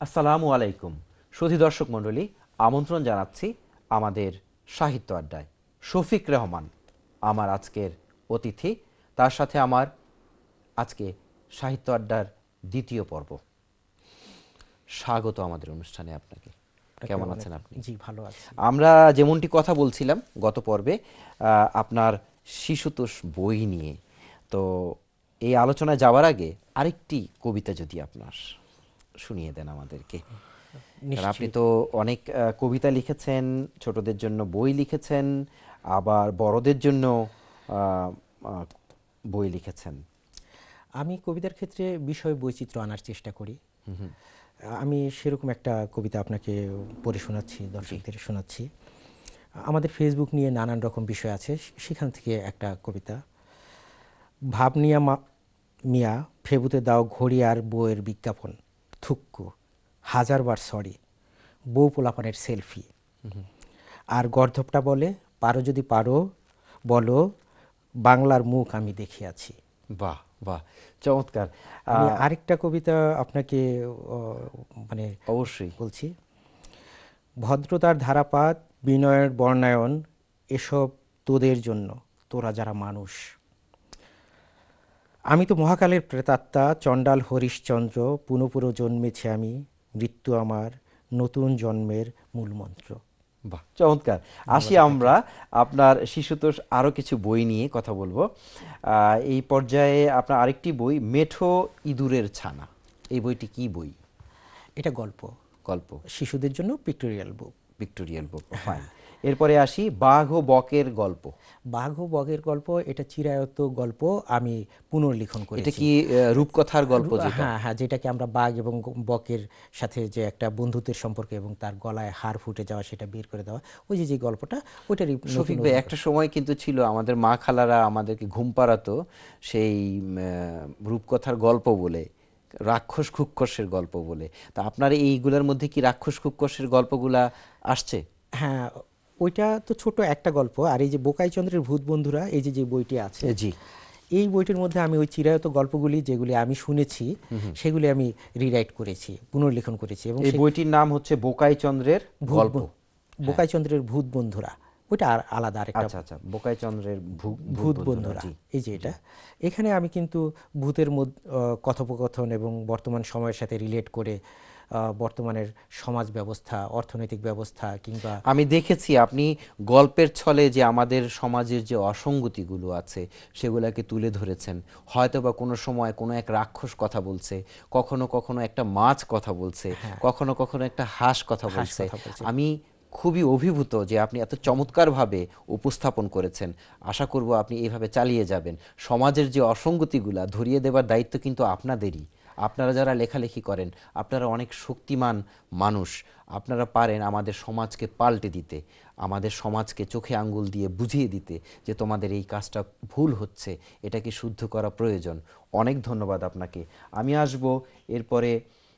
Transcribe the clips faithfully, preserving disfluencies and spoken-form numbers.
আসসালামু আলাইকুম সুধী দর্শক মণ্ডলী, আমন্ত্রণ জানাচ্ছি আমাদের সাহিত্য আড্ডায়। শফিক রহমান আমার আজকের অতিথি, তার সাথে আমার আজকে সাহিত্য আড্ডার দ্বিতীয় পর্ব। স্বাগত আমাদের অনুষ্ঠানে আপনাকে। কেমন আছেন আপনি? জি, ভালো আছি। আমরা যেমনটি কথা বলছিলাম গত পর্বে আপনার শিশুতোষ বই নিয়ে, তো এই আলোচনায় যাওয়ার আগে আরেকটি কবিতা যদি আপনার শুনিয়ে দেন আমাদেরকে। আপনি তো অনেক কবিতা লিখেছেন, ছোটদের জন্য বই লিখেছেন, আবার বড়দের জন্য বই লিখেছেন। আমি কবিতার ক্ষেত্রে বিষয় বৈচিত্র্য আনার চেষ্টা করি। আমি সেরকম একটা কবিতা আপনাকে পড়ে শোনাচ্ছি, দর্শকদের শোনাচ্ছি। আমাদের ফেসবুক নিয়ে নানান রকম বিষয় আছে, সেখান থেকে একটা কবিতা। ভাব নিয়া মিয়া ফেবুতে দাও ঘড়ি আর বউয়ের বিজ্ঞাপন, থুক্কু হাজারবার সরি বউ পোলাপানের সেলফি। আর গর্ধপটা বলে, পারো যদি পারো বলো বাংলার মুখ আমি দেখিয়াছি। বাহ বাহ, চমৎকার। আমি আরেকটা কবিতা আপনাকে মানে অবশ্যই বলছি। ভদ্রতার ধারাপাত, বিনয়ের বর্ণায়ন, এসব তোদের জন্য, তোরা যারা মানুষ। আমি তো মহাকালের প্রেতাত্মা, চণ্ডাল হরিশচন্দ্র, পুনঃপুরো জন্মেছি আমি, মৃত্যু আমার নতুন জন্মের মূলমন্ত্র। বাহ, চমৎকার। আসি আমরা আপনার শিশুতোষ আরও কিছু বই নিয়ে কথা বলবো। এই পর্যায়ে আপনার আরেকটি বই, মেঠো ইঁদুরের ছানা। এই বইটি কি বই? এটা গল্প। গল্প, শিশুদের জন্য pictorial book. Pictorial book, fine. এরপরে আসি বাঘ ও বকের গল্প। বাঘ ও বকের গল্প, এটা চিরায়ত গল্প, আমি পুনর্লিখন করেছি। এটা কি রূপকথার গল্প? হ্যাঁ হ্যাঁ, যেটাকে আমরা বাঘ এবং বকের সাথে যে একটা বন্ধুত্বের সম্পর্ক এবং তার গলায় হাড় ফুটে যাওয়া, সেটা বের করে দেওয়া, ওই যে যে গল্পটা, ওইটারই। শফিক ভাই, একটা সময় কিন্তু ছিল আমাদের মা খালারা আমাদেরকে ঘুম পাড়াতো সেই রূপকথার গল্প বলে, রাক্ষস খুক্ষসের গল্প বলে। তা আপনার এইগুলোর মধ্যে কি রাক্ষস খুক্ষসের গল্পগুলা আসছে? হ্যাঁ, ওইটা তো ছোট একটা গল্প। আর এই যে বোকাইচন্দ্রের ভূত বন্ধুরা, এই যে যে বইটি আছে, জি, এই বইটির মধ্যে আমি ওই চিরায়ত গল্পগুলি যেগুলি আমি শুনেছি সেগুলি আমি রিরাইট করেছি, পুনর্লিখন করেছি। এবং এই বইটির নাম হচ্ছে বোকাইচন্দ্রের গল্প, বোকাইচন্দ্রের ভূত বন্ধুরা। ওইটা আর আলাদা আরেকটা। আচ্ছা আচ্ছা, বোকাইচন্দ্রের ভূত বন্ধুরা, এই যে এটা। এখানে আমি কিন্তু ভূতের মধ্যে কথোপকথন এবং বর্তমান সময়ের সাথে রিলেট করে বর্তমানের সমাজ ব্যবস্থা, অর্থনৈতিক ব্যবস্থা, কিংবা আমি দেখেছি আপনি গল্পের ছলে যে আমাদের সমাজের যে অসঙ্গতিগুলো আছে সেগুলোকে তুলে ধরেছেন। হয়তো বা কোনো সময় কোনো এক রাক্ষস কথা বলছে, কখনো কখনো একটা মাছ কথা বলছে, কখনো কখনো একটা হাঁস কথা বলছে। আমি খুবই অভিভূত যে আপনি এত চমৎকারভাবে উপস্থাপন করেছেন। আশা করব আপনি এইভাবে চালিয়ে যাবেন। সমাজের যে অসঙ্গতিগুলা ধরিয়ে দেবার দায়িত্ব কিন্তু আপনাদেরই। আপনারা যারা লেখালেখি করেন, আপনারা অনেক শক্তিমান মানুষ, আপনারা পারেন আমাদের সমাজকে পাল্টে দিতে, আমাদের সমাজকে চোখে আঙ্গুল দিয়ে বুঝিয়ে দিতে যে তোমাদের এই কাজটা ভুল হচ্ছে, এটাকে শুদ্ধ করা প্রয়োজন। অনেক ধন্যবাদ আপনাকে। আমি আসব এরপরে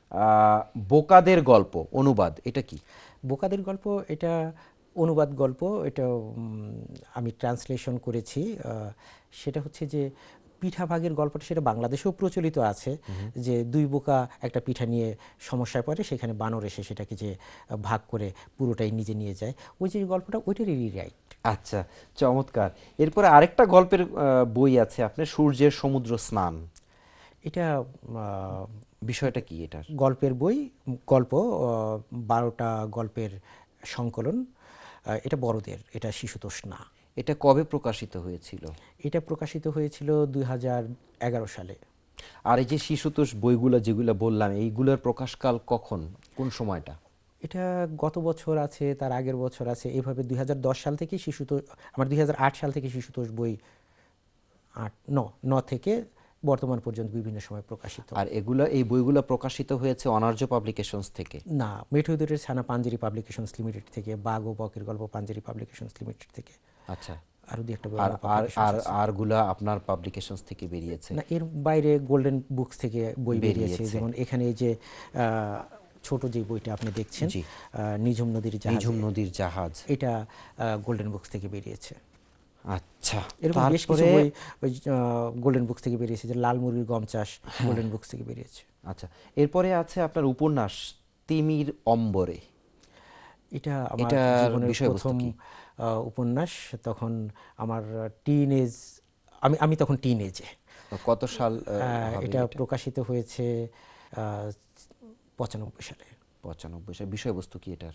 বোকাদের গল্প অনুবাদ। এটা কি? বোকাদের গল্প এটা অনুবাদ গল্প, এটা আমি ট্রান্সলেশন করেছি। সেটা হচ্ছে যে পিঠাভাগের গল্পটা, সেটা বাংলাদেশেও প্রচলিত আছে, যে দুই বোকা একটা পিঠা নিয়ে সমস্যায় পড়ে, সেখানে বানর এসে সেটাকে যে ভাগ করে পুরোটাই নিজে নিয়ে যায়, ওই যে গল্পটা, ওইটারই রিরাইট। আচ্ছা, চমৎকার। এরপরে আরেকটা গল্পের বই আছে আপনার, সূর্যের সমুদ্র স্নান। এটা বিষয়টা কি? এটা গল্পের বই, গল্প বারোটা গল্পের সংকলন। এটা বড়দের, এটা শিশুতোষ না। এটা কবে প্রকাশিত হয়েছিল? এটা প্রকাশিত হয়েছিল দুই হাজার এগারো সালে। আর এই যে শিশুতোষ বইগুলো যেগুলো বললাম, এইগুলোর প্রকাশকাল কখন, কোন সময়টা? এটা গত বছর আছে, তার আগের বছর আছে, এভাবে দুই হাজার দশ সাল থেকে শিশুতোষ, আমার দুই হাজার আট সাল থেকে শিশুতোষ বই, আট ন ন থেকে বর্তমান পর্যন্ত বিভিন্ন সময় প্রকাশিত। আর এগুলো, এই বইগুলো প্রকাশিত হয়েছে অনার্য পাবলিকেশনস থেকে? না, মেঠো ইঁদুরের ছানা পাঞ্জেরি পাবলিকেশনস লিমিটেড থেকে, বাঘ ও বকের গল্প পাঞ্জেরি পাবলিকেশনস লিমিটেড থেকে। আচ্ছা, আর দুই একটা আর আর আরগুলা আপনার পাবলিকেশনস থেকে বেরিয়েছে? না, এর বাইরে গোল্ডেন বুকস থেকে বই বেরিয়েছে। যেমন এখানে যে ছোট যে বইটা আপনি দেখছেন, নিঝুম নদীর জাহাজ, নিঝুম নদীর জাহাজ, এটা গোল্ডেন বুকস থেকে বেরিয়েছে। আচ্ছা, এরকম বেশ কিছু বই ওই গোল্ডেন বুকস থেকে বেরিয়েছে, যে লাল মুরগির গম চাষ, গোল্ডেন বুকস থেকে বেরিয়েছে। আচ্ছা, এরপরে আছে আপনার উপন্যাস তিমির অম্বরে, এটা আমার এটার জীবনের বিষয়বস্তু প্রথম কি? আহ, উপন্যাস। তখন আমার টিন এজ, আমি আমি তখন টিন এজে। কত সাল আহ, হবে এটা এটা? প্রকাশিত হয়েছে আহ, পঁচানব্বই সালে। পঁচানব্বই সাল। বিষয়বস্তু কি এটার?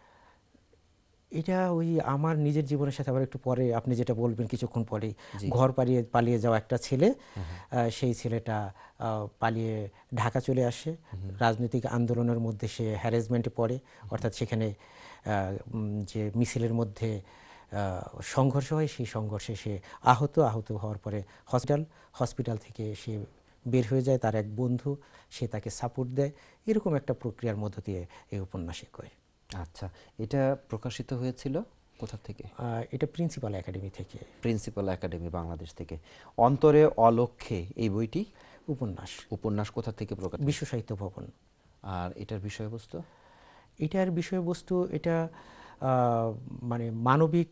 এটা ওই আমার নিজের জীবনের সাথে আবার একটু পরে আপনি যেটা বলবেন কিছুক্ষণ পরেই, জি। ঘর পালিয়ে পালিয়ে যাওয়া একটা ছেলে, হ্যাঁ, হ্যাঁ। আহ, সেই ছেলেটা আহ, পালিয়ে ঢাকা চলে আসে। রাজনৈতিক আন্দোলনের মধ্যে সে হ্যারাসমেন্টে পড়ে, অর্থাৎ সেখানে আহ, উম, যে মিছিলের মধ্যে আহ, সংঘর্ষ হয়, সেই সংঘর্ষে সে আহত আহত হওয়ার পরে হসপিটাল হসপিটাল থেকে সে বের হয়ে যায়। তার এক বন্ধু সে তাকে সাপোর্ট দেয়। এরকম একটা প্রক্রিয়ার মধ্য দিয়ে এই উপন্যাসে কয়। আচ্ছা, এটা প্রকাশিত হয়েছিল কোথা থেকে? আহ, এটা প্রিন্সিপাল একাডেমি থেকে। প্রিন্সিপাল একাডেমি বাংলাদেশ থেকে। অন্তরে অলক্ষ্যে এই বইটি উপন্যাস, উপন্যাস কোথা থেকে প্রকাশিত বিশ্ব হয়েছে? সাহিত্য ভবন। আর এটার বিষয়বস্তু? এটার বিষয়বস্তু এটা আহ, মানে মানবিক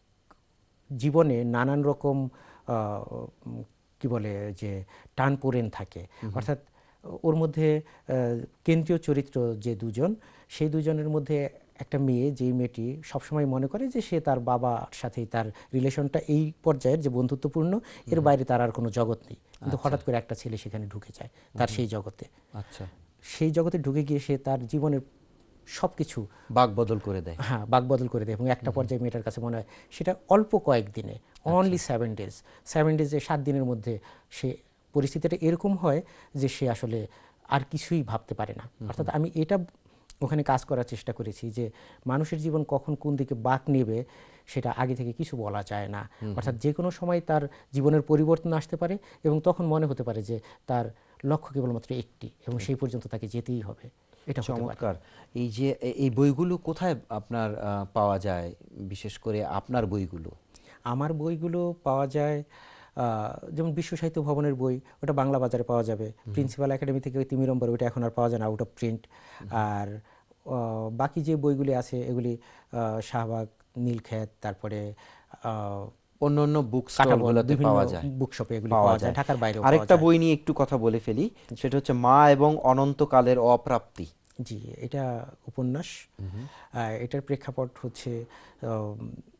জীবনে নানান রকম আহ, উম, কি বলে যে টানপোড়েন থাকে, অর্থাৎ ওর মধ্যে আহ, কেন্দ্রীয় চরিত্র যে দুজন, সেই দুজনের মধ্যে একটা মেয়ে, যেই মেয়েটি সবসময় মনে করে যে সে তার বাবার সাথেই তার রিলেশনটা এই পর্যায়ের যে বন্ধুত্বপূর্ণ, এর বাইরে তার আর কোনো জগৎ নেই। কিন্তু আচ্ছা। হঠাৎ করে একটা ছেলে সেখানে ঢুকে যায় তার সেই জগতে। আচ্ছা। সেই জগতে ঢুকে গিয়ে সে তার জীবনের সব কিছু, বাক বদল করে দেয়। হ্যাঁ, বাকবদল করে দেয়। এবং একটা পর্যায়ে মেয়েটার কাছে মনে হয় সেটা অল্প কয়েক দিনে, অনলি সেভেন ডেজ সেভেন ডেজে সাত দিনের মধ্যে সে পরিস্থিতিটা এরকম হয় যে সে আসলে আর কিছুই ভাবতে পারে না। অর্থাৎ আমি এটা ওখানে কাজ করার চেষ্টা করেছি যে মানুষের জীবন কখন কোন দিকে বাঁক নেবে সেটা আগে থেকে কিছু বলা যায় না। অর্থাৎ যে কোনো সময় তার জীবনের পরিবর্তন আসতে পারে এবং তখন মনে হতে পারে যে তার লক্ষ্য কেবলমাত্র একটি এবং সেই পর্যন্ত তাকে যেতেই হবে। এটা হতে পারে। চমৎকার। এই যে এ- এই বইগুলো কোথায় আপনার আহ, পাওয়া যায়, বিশেষ করে আপনার বইগুলো? আমার বইগুলো পাওয়া যায় আহ, যেমন বিশ্ব সাহিত্য ভবনের বই, ওটা বাংলা বাজারে পাওয়া যাবে। প্রিন্সিপাল একাডেমি থেকে ওই তিমিরম্বর, ওইটা এখন আর পাওয়া যায় না, আউট অফ প্রিন্ট। আর আহ, বাকি যে বইগুলি আছে এগুলি আহ, শাহবাগ, নীলক্ষেত, তারপরে আহ, অন্য অন্য বুক কাঁটাবন, স্টলগুলোতে বিভিন্ন পাওয়া যায়। বুকশপে এগুলি পাওয়া পাওয়া যায়, যায়। ঢাকার বাইরেও পাওয়া আরেকটা যায়। বই নিয়ে একটু কথা বলে ফেলি, সেটা হচ্ছে মা এবং অনন্তকালের অপ্রাপ্তি। জি, এটা উপন্যাস। আহ, এটার প্রেক্ষাপট হচ্ছে আহ,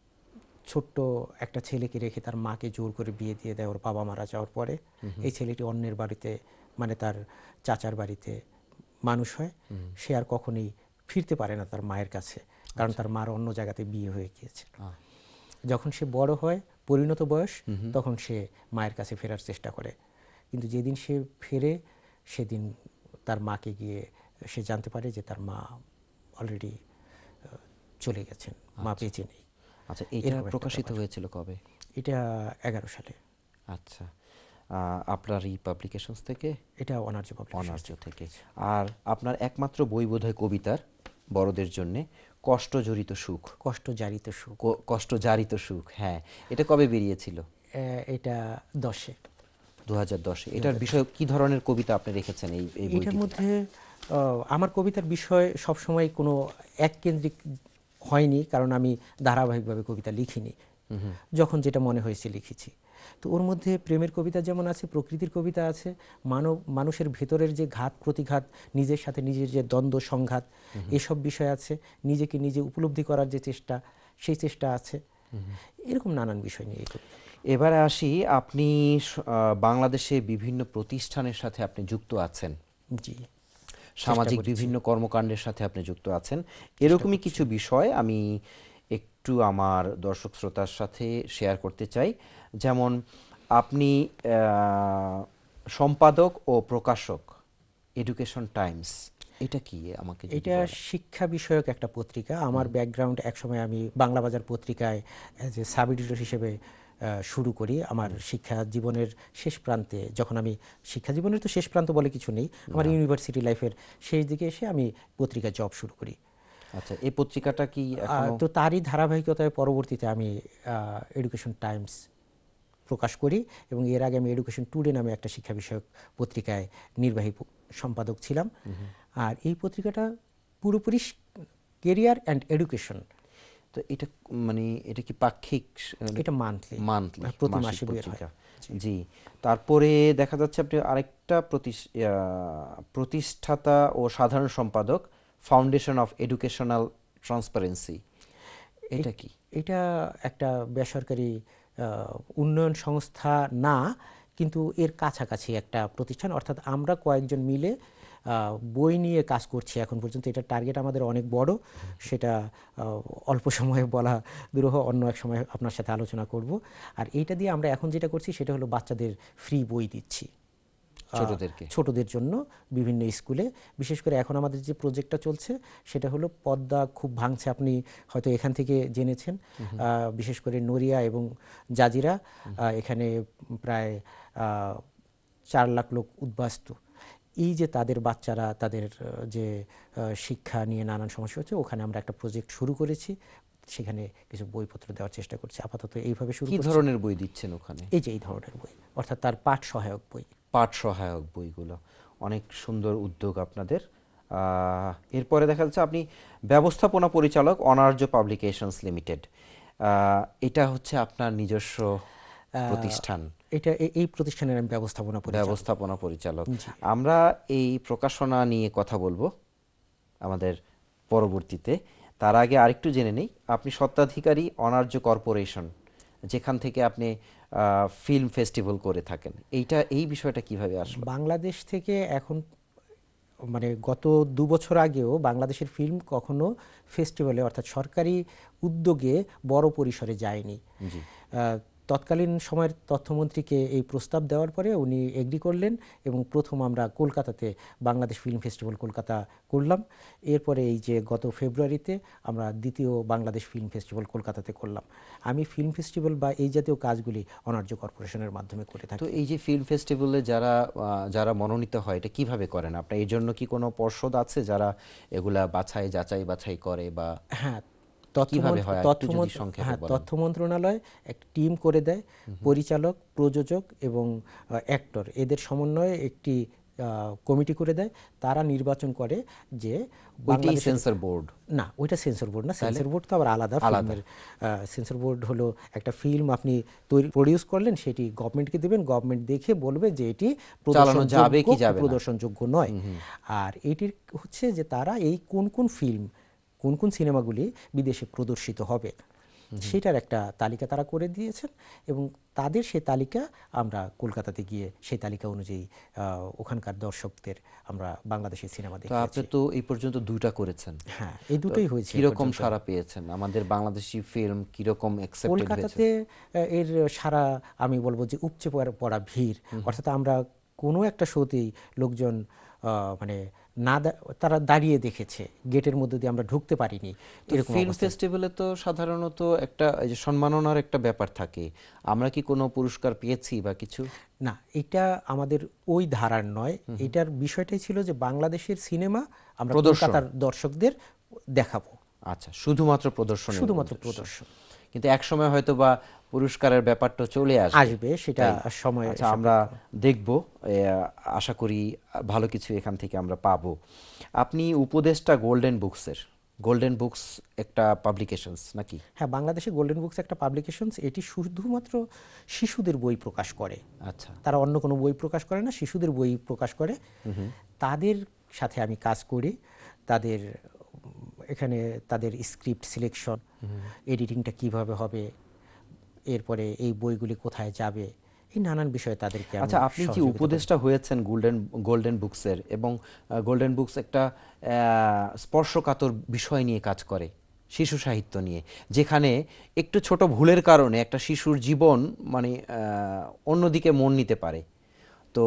ছোট্ট একটা ছেলেকে রেখে তার মাকে জোর করে বিয়ে দিয়ে দেয় ওর বাবা মারা যাওয়ার পরে। এই ছেলেটি অন্যের বাড়িতে, মানে তার চাচার বাড়িতে মানুষ হয়। সে আর কখনোই ফিরতে পারে না তার মায়ের কাছে, কারণ তার মার অন্য জায়গাতে বিয়ে হয়ে গিয়েছে। আহ, যখন সে বড় হয়, পরিণত বয়স, তখন সে মায়ের কাছে ফেরার চেষ্টা করে। কিন্তু যেদিন সে ফেরে সেদিন তার মাকে গিয়ে সে জানতে পারে যে তার মা অলরেডি চলে গেছেন, মা বেঁচে নেই। আচ্ছা, এটা এরকম একটা প্রকাশিত ব্যাপার। হয়েছিল কবে? এটা এগারো সালে। আচ্ছা, আহ, আপনার এই পাবলিকেশনস থেকে? এটা অনার্য পাবলিকেশন অনার্য থেকে। আর আপনার একমাত্র বই বোধহয় কবিতার, বড়দের জন্যে, কষ্টজড়িত সুখ। কষ্ট জারিত সুখ। ক- কষ্টজারিত সুখ, হ্যাঁ। এটা কবে বেরিয়েছিল? আহ, এটা দশে। দু হাজার দশে। এটার বিষয় কি ধরনের কবিতা আপনি রেখেছেন এই এই এটার বইটিতে? মধ্যে আহ, আমার কবিতার বিষয় সবসময় কোনো এককেন্দ্রিক হয়নি, কারণ আমি ধারাবাহিকভাবে কবিতা লিখিনি, যখন যেটা মনে হয়েছে লিখেছি। তো ওর মধ্যে প্রেমের কবিতা যেমন আছে, প্রকৃতির কবিতা আছে, মানব মানুষের ভেতরের যে ঘাত প্রতিঘাত, নিজের সাথে নিজের যে দ্বন্দ্ব সংঘাত, এসব বিষয় আছে, নিজেকে নিজে উপলব্ধি করার যে চেষ্টা, সেই চেষ্টা আছে। এরকম নানান বিষয় নিয়ে এই কবিতা। এবারে আসি, আপনি স- আহ, বাংলাদেশে বিভিন্ন প্রতিষ্ঠানের সাথে আপনি যুক্ত আছেন, জি, সামাজিক করেছি। বিভিন্ন কর্মকাণ্ডের সাথে আপনি যুক্ত আছেন। এরকমই কিছু বিষয় আমি একটু আমার দর্শক শ্রোতার সাথে শেয়ার করতে চাই। যেমন আপনি আহ, সম্পাদক ও প্রকাশক, এডুকেশন টাইমস, এটা কি আমাকে যদি এটা বলেন? শিক্ষা বিষয়ক একটা পত্রিকা। আমার ব্যাকগ্রাউন্ড, একসময় আমি বাংলা বাজার পত্রিকায় অ্যাজ এ সাব এডিটর হিসেবে আহ, শুরু করি। আমার শিক্ষা জীবনের শেষ প্রান্তে, যখন আমি, শিক্ষা জীবনের তো শেষ প্রান্ত বলে কিছু নেই, আমার ইউনিভার্সিটি লাইফের শেষ দিকে এসে আমি পত্রিকায় জব শুরু করি। আচ্ছা, এই পত্রিকাটা কি আহ, এখনো? তো তারই ধারাবাহিকতায় পরবর্তীতে আমি এডুকেশন টাইমস প্রকাশ করি, এবং এর আগে আমি এডুকেশন টুডে নামে একটা শিক্ষা বিষয়ক পত্রিকায় নির্বাহী প- সম্পাদক ছিলাম। আর এই পত্রিকাটা পুরোপুরি কেরিয়ার অ্যান্ড এডুকেশন। তো এটা মানে এটা কি পাক্ষিক? এটা মান্থলি, মান্থলি, প্রতি মাসিক মাসে বের হয়। পত্রিকা। জি। তারপরে দেখা যাচ্ছে আপনি আরেকটা প্রতিস- আহ, প্রতিষ্ঠাতা ও সাধারণ সম্পাদক ফাউন্ডেশন অফ এডুকেশনাল ট্রান্সপারেন্সি, এটা কি? এটা একটা বেসরকারি উন্নয়ন সংস্থা না, কিন্তু এর কাছাকাছি একটা প্রতিষ্ঠান। অর্থাৎ আমরা কয়েকজন মিলে বই নিয়ে কাজ করছি এখন পর্যন্ত। এটা টার্গেট আমাদের অনেক বড়, সেটা অল্প সময়ে বলা দুরূহ, অন্য এক সময় আপনার সাথে আলোচনা করব। আর এইটা দিয়ে আমরা এখন যেটা করছি সেটা হলো বাচ্চাদের ফ্রি বই দিচ্ছি ছোটদেরকে, ছোটদের জন্য বিভিন্ন স্কুলে। বিশেষ করে এখন আমাদের যে প্রজেক্টটা চলছে সেটা হলো পদ্মা খুব ভাঙছে, আপনি হয়তো এখান থেকে জেনেছেন। বিশেষ করে নড়িয়া এবং জাজিরা, এখানে প্রায় চার লাখ লোক উদ্বাস্তু। এই যে তাদের বাচ্চারা, তাদের যে শিক্ষা নিয়ে নানান সমস্যা হচ্ছে, ওখানে আমরা একটা প্রজেক্ট শুরু করেছি, সেখানে কিছু বইপত্র দেওয়ার চেষ্টা করছি আপাতত এইভাবে শুরু করছি। কি ধরনের বই দিচ্ছেন ওখানে? এই যে এই ধরনের বই, অর্থাৎ তার পাঠ সহায়ক বই। পাঠ সহায়ক বইগুলো অনেক সুন্দর উদ্যোগ আপনাদের। এরপরে দেখা যাচ্ছে আপনি ব্যবস্থাপনা পরিচালক, অনার্য পাবলিকেশনস লিমিটেড, এটা হচ্ছে আপনার নিজস্ব প্রতিষ্ঠান। এটা এই প্রতিষ্ঠানের আমি ব্যবস্থাপনা পরিচালক। ব্যবস্থাপনা পরিচালক। আমরা এই প্রকাশনা নিয়ে কথা বলবো আমাদের পরবর্তীতে। তার আগে আরেকটু জেনে নেই, আপনি স্বত্বাধিকারী অনার্য কর্পোরেশন, যেখান থেকে আপনি ফিল্ম ফেস্টিভ্যাল করে থাকেন, এইটা এই বিষয়টা কিভাবে আসলো? বাংলাদেশ থেকে এখন মানে গত দু বছর আগেও বাংলাদেশের ফিল্ম কখনো ফেস্টিভ্যালে অর্থাৎ সরকারি উদ্যোগে বড় পরিসরে যায়নি। তৎকালীন সময়ের তথ্যমন্ত্রীকে এই প্রস্তাব দেওয়ার পরে উনি এগ্রি করলেন এবং প্রথম আমরা কলকাতাতে বাংলাদেশ ফিল্ম ফেস্টিভ্যাল কলকাতা করলাম। এরপরে এই যে গত ফেব্রুয়ারিতে আমরা দ্বিতীয় বাংলাদেশ ফিল্ম ফেস্টিভ্যাল কলকাতাতে করলাম। আমি ফিল্ম ফেস্টিভ্যাল বা এই জাতীয় কাজগুলি অনার্য কর্পোরেশনের মাধ্যমে করে থাকি। তো এই যে ফিল্ম ফেস্টিভ্যালে যারা যারা মনোনীত হয়, এটা কিভাবে করেন আপনার? এই জন্য কি কোনো পর্ষদ আছে যারা এগুলা বাছাই যাচাই বাছাই করে? বা হ্যাঁ, তথ্য মন্ত্রণালয় একটা টিম করে দেয়, পরিচালক, প্রযোজক এবং অ্যাক্টর এদের সমন্বয়ে একটি কমিটি করে দেয়। তারা নির্বাচন করে যে বাংলাদেশ সেন্সর বোর্ড না, ওইটা সেন্সর বোর্ড না, সেন্সর বোর্ড তো আবার আলাদা। ফিল্মের সেন্সর বোর্ড হলো একটা ফিল্ম আপনি তৈরি প্রডিউস করলেন, সেটি গভর্নমেন্টকে দেবেন, গভর্নমেন্ট দেখে বলবে যে এটি প্রদর্শনযোগ্য নয়। আর এটির হচ্ছে যে তারা এই কোন কোন ফিল্ম, কোন কোন সিনেমাগুলি বিদেশে প্রদর্শিত হবে সেটার একটা তালিকা তারা করে দিয়েছেন এবং তাদের সেই তালিকা আমরা কলকাতাতে গিয়ে সেই তালিকা অনুযায়ী ওখানকার দর্শকদের আমরা বাংলাদেশের সিনেমা দেখেছি। আপনি তো এই পর্যন্ত দুটো করেছেন। হ্যাঁ, এই দুটোই হয়েছে। কিরকম সাড়া পেয়েছেন? আমাদের বাংলাদেশি ফিল্ম কিরকম অ্যাকসেপ্টেড হয়েছে? কলকাতাতে এর সাড়া আমি বলবো যে উপচে পড়া ভিড়। অর্থাৎ আমরা কোনো একটা শোতেই লোকজন মানে না, তারা দাঁড়িয়ে দেখেছে, গেটের মধ্যে দিয়ে আমরা ঢুকতে পারিনি। এরকম ফিল্ম ফেস্টিভ্যালে তো সাধারণত একটা এই যে সম্মাননার একটা ব্যাপার থাকে, আমরা কি কোনো পুরস্কার পেয়েছি বা কিছু? না, এটা আমাদের ওই ধারার নয়। এটার বিষয়টাই ছিল যে বাংলাদেশের সিনেমা আমরা কলকাতার দর্শকদের দেখাবো। আচ্ছা, শুধুমাত্র প্রদর্শন, শুধুমাত্র প্রদর্শন। কিন্তু এক সময় হয়তো বা পুরস্কারের ব্যাপারটা চলে আসবে আসবে সেটা সময়। আচ্ছা, আমরা দেখব, আশা করি ভালো কিছু এখান থেকে আমরা পাবো। আপনি উপদেষ্টা গোল্ডেন বুকসের, গোল্ডেন বুকস একটা পাবলিকেশনস নাকি? হ্যাঁ, বাংলাদেশে গোল্ডেন বুকস একটা পাবলিকেশনস। এটি শুধুমাত্র শিশুদের বই প্রকাশ করে। আচ্ছা, তারা অন্য কোনো বই প্রকাশ করে না, শিশুদের বই প্রকাশ করে। তাদের সাথে আমি কাজ করি। তাদের এখানে তাদের স্ক্রিপ্ট সিলেকশন, এডিটিংটা কিভাবে হবে, এরপরে এই বইগুলি কোথায় যাবে, এই নানান বিষয়ে তাদেরকে। আচ্ছা, আপনি যে উপদেষ্টা হয়েছেন গোল্ডেন গোল্ডেন বুকসের, এবং গোল্ডেন বুকস একটা স্পর্শকাতর বিষয় নিয়ে কাজ করে, শিশু সাহিত্য নিয়ে, যেখানে একটু ছোট ভুলের কারণে একটা শিশুর জীবন মানে অন্যদিকে মন নিতে পারে। তো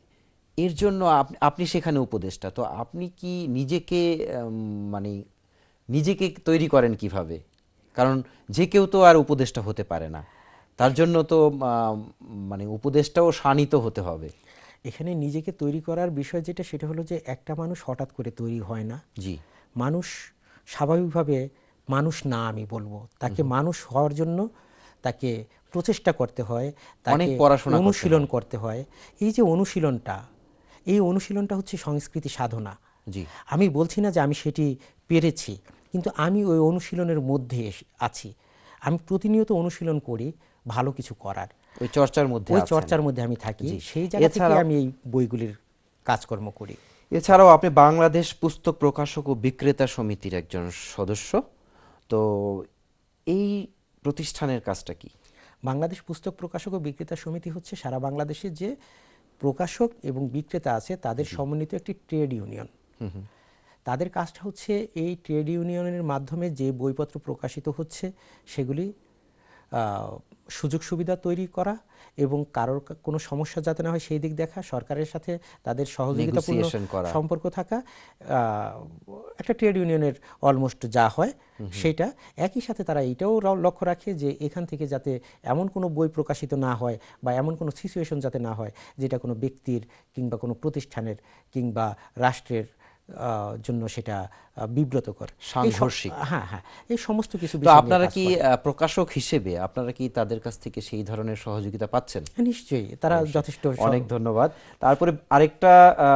এর জন্য আপনি সেখানে উপদেষ্টা, তো আপনি কি নিজেকে মানে নিজেকে তৈরি করেন কিভাবে? কারণ যে কেউ তো আর উপদেষ্টা হতে পারে না, তার জন্য তো মানে উপদেষ্টাও শানিত হতে হবে। এখানে নিজেকে তৈরি করার বিষয় যেটা, সেটা হলো যে একটা মানুষ হঠাৎ করে তৈরি হয় না। জি, মানুষ স্বাভাবিকভাবে মানুষ না, আমি বলবো তাকে মানুষ হওয়ার জন্য তাকে প্রচেষ্টা করতে হয়, তাকে অনুশীলন করতে হয়। এই যে অনুশীলনটা, এই অনুশীলনটা হচ্ছে সংস্কৃতি সাধনা। জি, আমি বলছি না যে আমি সেটি পেরেছি, কিন্তু আমি ওই অনুশীলনের মধ্যে আছি। আমি প্রতিনিয়ত অনুশীলন করি ভালো কিছু করার, ওই চর্চার মধ্যে ওই চর্চার মধ্যে আমি থাকি। সেই জায়গা থেকে আমি এই বইগুলির কাজকর্ম করি। এছাড়াও আপনি বাংলাদেশ পুস্তক প্রকাশক ও বিক্রেতা সমিতির একজন সদস্য। তো এই প্রতিষ্ঠানের কাজটা কি? বাংলাদেশ পুস্তক প্রকাশক ও বিক্রেতা সমিতি হচ্ছে সারা বাংলাদেশে যে প্রকাশক এবং বিক্রেতা আছে তাদের সমন্বিত একটি ট্রেড ইউনিয়ন। তাদের কাজটা হচ্ছে এই ট্রেড ইউনিয়নের মাধ্যমে যে বইপত্র প্রকাশিত হচ্ছে সেগুলি সুযোগ সুবিধা তৈরি করা এবং কারোর কোনো সমস্যা যাতে না হয় সেই দিক দেখা, সরকারের সাথে তাদের সহযোগিতাপূর্ণ সম্পর্ক থাকা, একটা ট্রেড ইউনিয়নের অলমোস্ট যা হয় সেটা। একই সাথে তারা এইটাও লক্ষ্য রাখে যে এখান থেকে যাতে এমন কোনো বই প্রকাশিত না হয় বা এমন কোনো সিচুয়েশন যাতে না হয় যেটা কোনো ব্যক্তির কিংবা কোনো প্রতিষ্ঠানের কিংবা রাষ্ট্রের জন্য সেটা বিব্রতকর, সাংঘর্ষিক। হ্যাঁ হ্যাঁ এই সমস্ত কিছু তো বিষয় আপনারা কি প্রকাশক হিসেবে আপনারা কি তাদের কাছ থেকে সেই ধরনের সহযোগিতা পাচ্ছেন? নিশ্চয়ই, তারা যথেষ্ট। অনেক ধন্যবাদ। তারপরে আরেকটা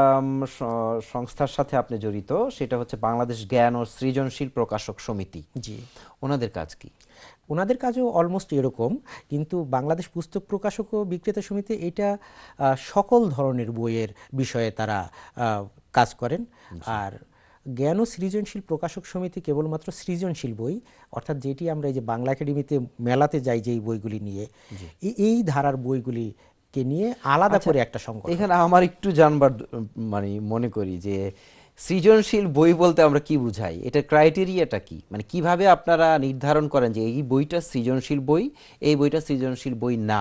সংস্থার সাথে আপনি জড়িত, সেটা হচ্ছে বাংলাদেশ জ্ঞান ও সৃজনশীল প্রকাশক সমিতি। জি, ওনাদের কাজ কি? ওনাদের কাজও অলমোস্ট এরকম, কিন্তু বাংলাদেশ পুস্তক প্রকাশক ও বিক্রেতা সমিতি এটা সকল ধরনের বইয়ের বিষয়ে তারা কাজ করেন। আর জ্ঞান ও সৃজনশীল প্রকাশক সমিতি কেবলমাত্র সৃজনশীল বই, অর্থাৎ যেটি আমরা এই যে বাংলা একাডেমিতে মেলাতে যাই যেই বইগুলি নিয়ে, এই ধারার বইগুলিকে নিয়ে আলাদা করে একটা সংগঠন। এখানে আমার একটু জানবার মানে মনে করি যে সৃজনশীল বই বলতে আমরা কি বুঝাই, এটা ক্রাইটেরিয়াটা কি, মানে কিভাবে আপনারা নির্ধারণ করেন যে এই বইটা সৃজনশীল বই, এই বইটা সৃজনশীল বই না?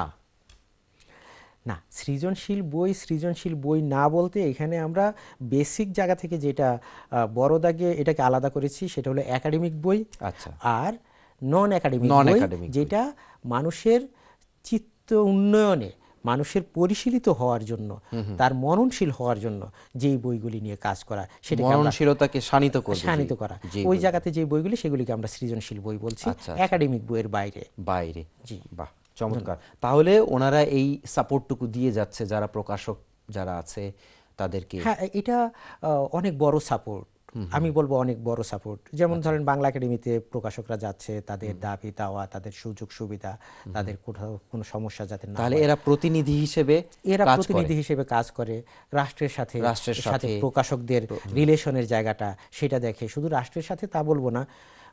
না, সৃজনশীল বই সৃজনশীল বই না বলতে এখানে আমরা বেসিক জায়গা থেকে যেটা বড় দাগে এটাকে আলাদা করেছি সেটা হলো একাডেমিক বই। আচ্ছা। আর নন একাডেমিক বই, যেটা মানুষের চিত্ত উন্নয়নে, মানুষের পরিশীলিত হওয়ার জন্য, তার মননশীল হওয়ার জন্য যেই বইগুলি নিয়ে কাজ করা, সেটা মননশীলতাকে শানিত করবে, শানিত করা, ওই জায়গাতে যে বইগুলি সেগুলিকে আমরা সৃজনশীল বই বলছি, একাডেমিক বইয়ের বাইরে। বাইরে। জি, বাহ, চমৎকার। তাহলে ওনারা এই সাপোর্টটুকু দিয়ে যাচ্ছে যারা প্রকাশক যারা আছে তাদেরকে? হ্যাঁ, এটা অনেক বড় সাপোর্ট, আমি বলবো অনেক বড় সাপোর্ট। যেমন ধরেন বাংলা একাডেমিতে প্রকাশকরা যাচ্ছে, তাদের দাবি দাওয়া, তাদের সুযোগ সুবিধা, তাদের কোথাও কোনো সমস্যা যাতে না, তাহলে এরা প্রতিনিধি হিসেবে এরা প্রতিনিধি হিসেবে কাজ করে, রাষ্ট্রের সাথে রাষ্ট্রের সাথে প্রকাশকদের রিলেশনের জায়গাটা সেটা দেখে। শুধু রাষ্ট্রের সাথে তা বলবো না,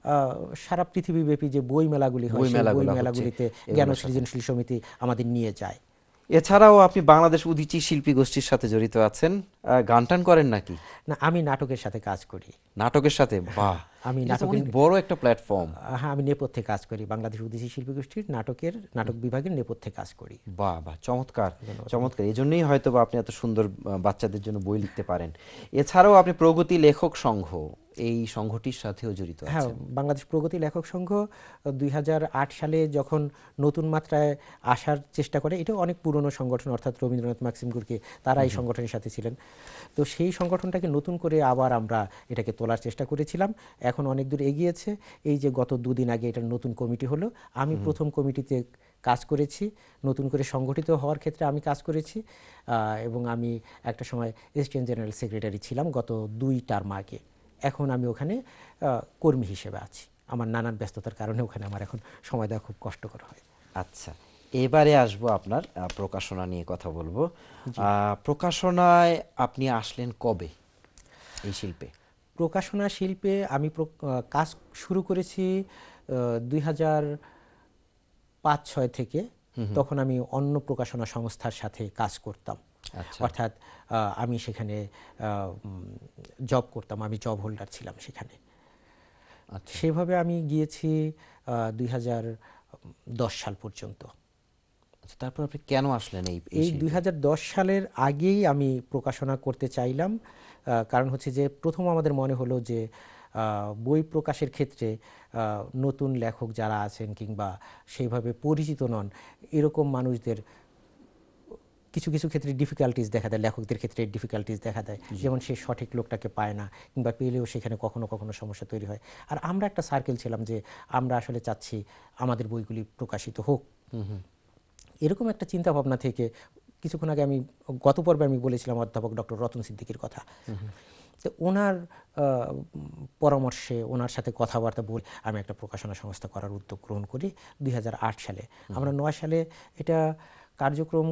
সারা পৃথিবীব্যাপী যে বই মেলাগুলি হয় সেই বই মেলাগুলিতে জ্ঞান ও সৃজনশীল সমিতি আমাদের নিয়ে যায়। এছাড়াও আপনি বাংলাদেশ উদীচী শিল্পী গোষ্ঠীর সাথে জড়িত আছেন, গান টান করেন নাকি? না, আমি নাটকের সাথে কাজ করি। নাটকের সাথে? বাহ, আমি নাটকের বড় একটা প্ল্যাটফর্ম। হ্যাঁ, আমি নেপথ্যে কাজ করি, বাংলাদেশ উদীচী শিল্পী গোষ্ঠীর নাটকের নাটক বিভাগের নেপথ্যে কাজ করি। বাহ বাহ, চমৎকার চমৎকার। এই জন্যই হয়তো বা আপনি এত সুন্দর বাচ্চাদের জন্য বই লিখতে পারেন। এছাড়াও আপনি প্রগতি লেখক সংঘ, এই সংঘটির সাথেও জড়িত আছেন। হ্যাঁ, বাংলাদেশ প্রগতি লেখক সংঘ দুই হাজার আট সালে যখন নতুন মাত্রায় আসার চেষ্টা করে, এটা অনেক পুরনো সংগঠন, অর্থাৎ রবীন্দ্রনাথ মাক্সিম গুরকি তারা এই সংগঠনের সাথে ছিলেন। তো সেই সংগঠনটাকে নতুন করে আবার আমরা এটাকে তোলার চেষ্টা করেছিলাম, এখন অনেক দূর এগিয়েছে। এই যে গত দুদিন আগে এটার নতুন কমিটি হলো, আমি প্রথম কমিটিতে কাজ করেছি, নতুন করে সংগঠিত হওয়ার ক্ষেত্রে আমি কাজ করেছি, এবং আমি একটা সময় এসিস্ট্যান্ট জেনারেল সেক্রেটারি ছিলাম গত দুই টার্ম আগে। এখন আমি ওখানে কর্মী হিসেবে আছি, আমার নানান ব্যস্ততার কারণে ওখানে আমার এখন সময় দেওয়া খুব কষ্টকর হয়। আচ্ছা, এবারে আসবো আপনার প্রকাশনা নিয়ে কথা বলবো। প্রকাশনায় আপনি আসলেন কবে এই শিল্পে? প্রকাশনা শিল্পে আমি কাজ শুরু করেছি দুই হাজার পাঁচ ছয় থেকে। তখন আমি অন্য প্রকাশনা সংস্থার সাথে কাজ করতাম, অর্থাৎ আমি সেখানে জব করতাম, আমি জব হোল্ডার ছিলাম সেখানে। সেভাবে আমি গিয়েছি দুই হাজার দশ সাল পর্যন্ত। তারপর আপনি কেন আসলেন এই? এই দুই হাজার দশ সালের আগেই আমি প্রকাশনা করতে চাইলাম, কারণ হচ্ছে যে প্রথম আমাদের মনে হলো যে বই প্রকাশের ক্ষেত্রে নতুন লেখক যারা আছেন কিংবা সেইভাবে পরিচিত নন, এরকম মানুষদের কিছু কিছু ক্ষেত্রে ডিফিকাল্টিস দেখা দেয়, লেখকদের ক্ষেত্রে ডিফিকাল্টিস দেখা দেয়, যেমন সে সঠিক লোকটাকে পায় না, কিংবা পেলেও সেখানে কখনো কখনো সমস্যা তৈরি হয়। আর আমরা একটা সার্কেল ছিলাম যে আমরা আসলে চাচ্ছি আমাদের বইগুলি প্রকাশিত হোক, এরকম একটা চিন্তা ভাবনা থেকে কিছুক্ষণ আগে আমি গত পর্বে আমি বলেছিলাম অধ্যাপক ডক্টর রতন সিদ্দিকীর কথা। তো ওনার পরামর্শে, ওনার সাথে কথাবার্তা বলে আমি একটা প্রকাশনা সংস্থা করার উদ্যোগ গ্রহণ করি দুই হাজার আট সালে। আমরা নয় সালে এটা কার্যক্রম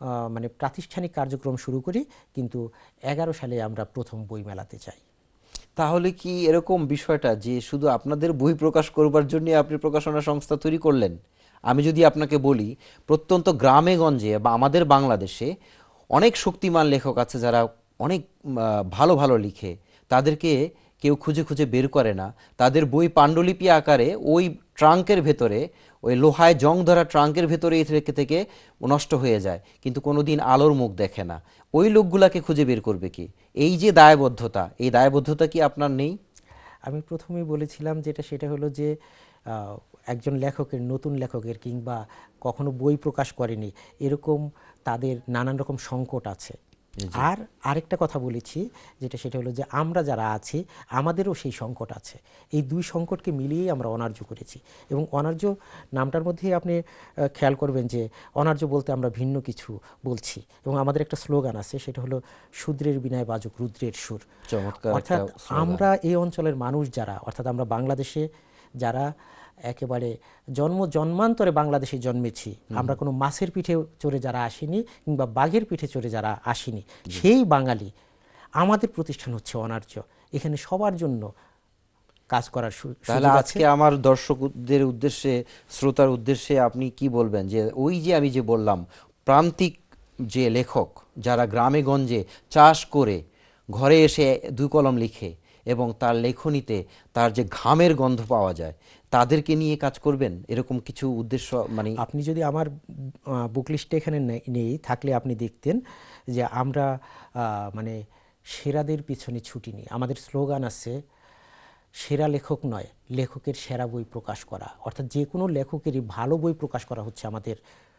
মানে প্রাতিষ্ঠানিক কার্যক্রম শুরু করি, কিন্তু এগারো সালে আমরা প্রথম বই মেলাতে চাই। তাহলে কি এরকম বিষয়টা যে শুধু আপনাদের বই প্রকাশ করবার জন্য আপনি প্রকাশনা সংস্থা তৈরি করলেন? আমি যদি আপনাকে বলি, প্রত্যন্ত গ্রামে গঞ্জে বা আমাদের বাংলাদেশে অনেক শক্তিমান লেখক আছে যারা অনেক ভালো ভালো লিখে, তাদেরকে কেউ খুঁজে খুঁজে বের করে না। তাদের বই পাণ্ডুলিপি আকারে ওই ট্রাঙ্কের ভেতরে, ওই লোহায় জং ধরা ট্রাঙ্কের ভেতরে থেকে থেকে নষ্ট হয়ে যায়, কিন্তু কোনোদিন আলোর মুখ দেখে না। ওই লোকগুলাকে খুঁজে বের করবে কি? এই যে দায়বদ্ধতা, এই দায়বদ্ধতা কি আপনার নেই? আমি প্রথমেই বলেছিলাম যেটা, সেটা হলো যে একজন লেখকের, নতুন লেখকের কিংবা কখনো বই প্রকাশ করেনি এরকম তাদের নানান রকম সংকট আছে। আর আরেকটা কথা বলেছি যেটা, সেটা হলো যে আমরা যারা আছি আমাদেরও সেই সংকট আছে। এই দুই সংকটকে মিলিয়েই আমরা অনার্য করেছি। এবং অনার্য নামটার মধ্যেই আপনি খেয়াল করবেন যে অনার্য বলতে আমরা ভিন্ন কিছু বলছি। এবং আমাদের একটা স্লোগান আছে, সেটা হলো শূদ্রের বিনায় বাজুক রুদ্রের সুর। অর্থাৎ আমরা এই অঞ্চলের মানুষ যারা, অর্থাৎ আমরা বাংলাদেশে যারা একেবারে জন্ম জন্মান্তরে বাংলাদেশে জন্মেছি, আমরা কোনো মাছের পিঠে চড়ে যারা আসিনি কিংবা বাঘের পিঠে চড়ে যারা আসিনি, সেই বাঙালি আমাদের প্রতিষ্ঠান হচ্ছে অনার্য। এখানে সবার জন্য কাজ করার সুযোগ আছে। তাহলে আজকে আমার দর্শকদের উদ্দেশ্যে, শ্রোতার উদ্দেশ্যে আপনি কি বলবেন যে ওই যে আমি যে বললাম প্রান্তিক যে লেখক যারা গ্রামে গঞ্জে চাষ করে ঘরে এসে দুই কলম লিখে এবং তার লেখনীতে তার যে ঘামের গন্ধ পাওয়া যায়, তাদেরকে নিয়ে কাজ করবেন, এরকম কিছু উদ্দেশ্য? মানে আপনি যদি আমার বুক লিস্টে এখানে নেই থাকলে আপনি দেখতেন যে আমরা মানে সেরাদের পিছনে ছুটি নিই। আমাদের স্লোগান আছে, সেরা লেখক নয়, লেখকের সেরা বই প্রকাশ করা। অর্থাৎ যে কোনো লেখকেরই ভালো বই প্রকাশ করা হচ্ছে আমাদের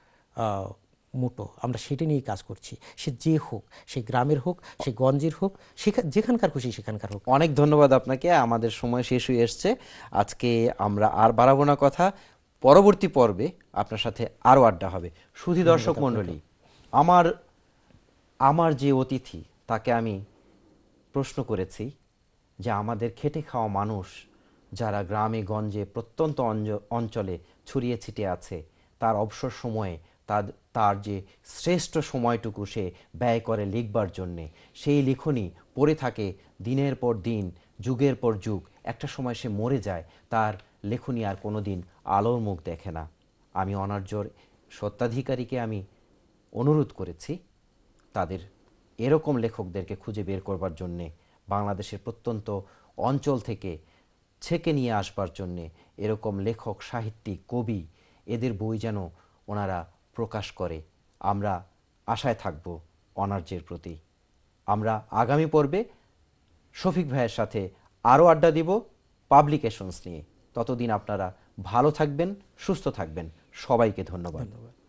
মোটো। আমরা সেটা নিয়েই কাজ করছি, সে যে হোক, সে গ্রামের হোক, সে গঞ্জের হোক, যেখানকার খুশি সেখানকার হোক। অনেক ধন্যবাদ আপনাকে। আমাদের সময় শেষ হয়ে এসছে, আজকে আমরা আর বাড়াবো না কথা। পরবর্তী পর্বে আপনার সাথে আরও আড্ডা হবে। সুধী দর্শক মণ্ডলী, আমার আমার যে অতিথি, তাকে আমি প্রশ্ন করেছি যে আমাদের খেটে খাওয়া মানুষ যারা গ্রামে গঞ্জে প্রত্যন্ত অঞ্চলে ছড়িয়ে ছিটিয়ে আছে, তার অবসর সময়ে তার তার যে শ্রেষ্ঠ সময়টুকু সে ব্যয় করে লিখবার জন্যে, সেই লিখনি পড়ে থাকে দিনের পর দিন, যুগের পর যুগ। একটা সময় সে মরে যায়, তার লেখনি আর কোনো দিন আলোর মুখ দেখে না। আমি অনার্যর স্বত্বাধিকারীকে আমি অনুরোধ করেছি তাদের এরকম লেখকদেরকে খুঁজে বের করবার জন্যে, বাংলাদেশের প্রত্যন্ত অঞ্চল থেকে ছেঁকে নিয়ে আসবার জন্যে এরকম লেখক, সাহিত্যিক, কবি, এদের বই যেন ওনারা প্রকাশ করে। আমরা আশায় থাকব অনার্যের প্রতি। আমরা আগামী পর্বে শফিক ভাইয়ের সাথে আরও আড্ডা দিব পাবলিকেশনস নিয়ে। ততদিন আপনারা ভালো থাকবেন, সুস্থ থাকবেন। সবাইকে ধন্যবাদ।